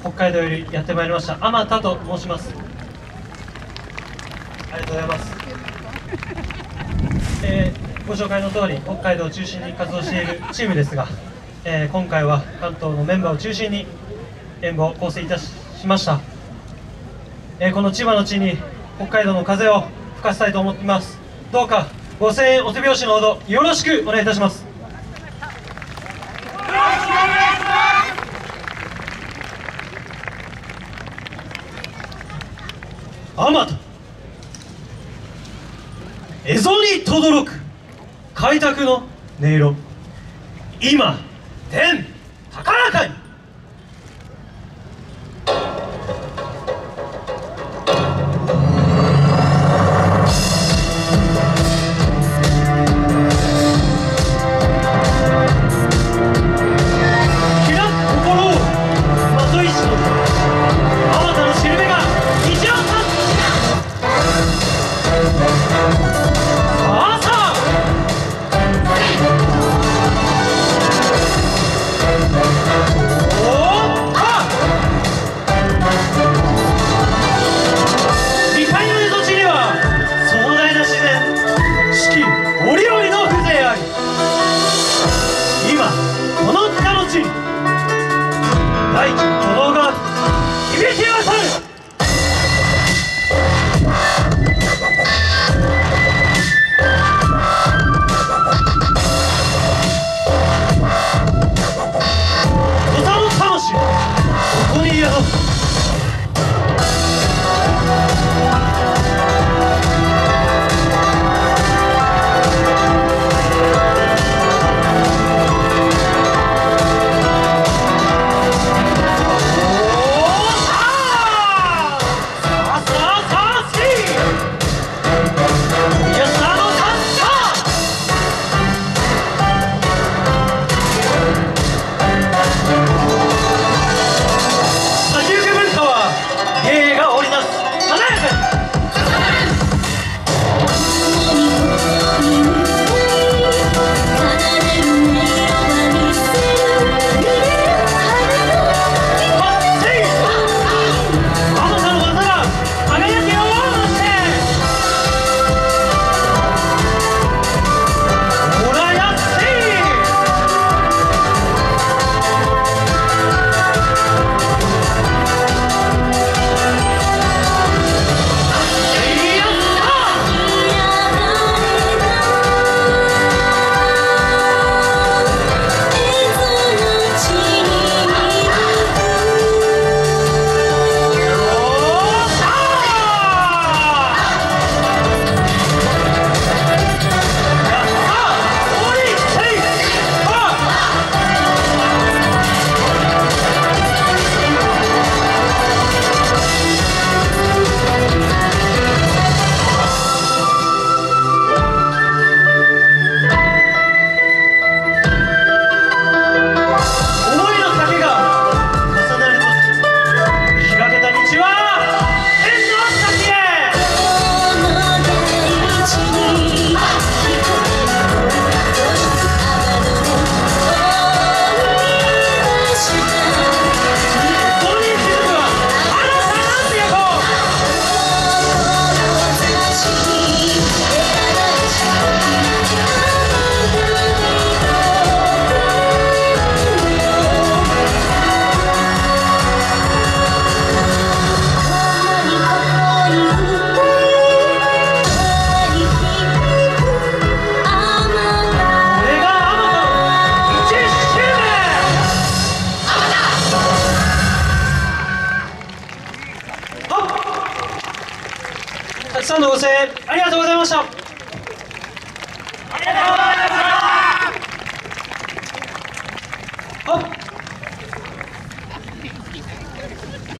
北海道よりやってまいりましたあまたと申します。ありがとうございます。ご紹介の通り北海道を中心に活動しているチームですが、今回は関東のメンバーを中心に演舞を構成いたしました。この千葉の地に北海道の風を吹かせたいと思っています。どうかご声援お手拍子のほどよろしくお願いいたします。あまた蝦夷に轟く開拓の音色、今天高らかに。大地の鼓動が響き渡る。土佐の魂、ここに宿す。たくさんのご声援ありがとうございました。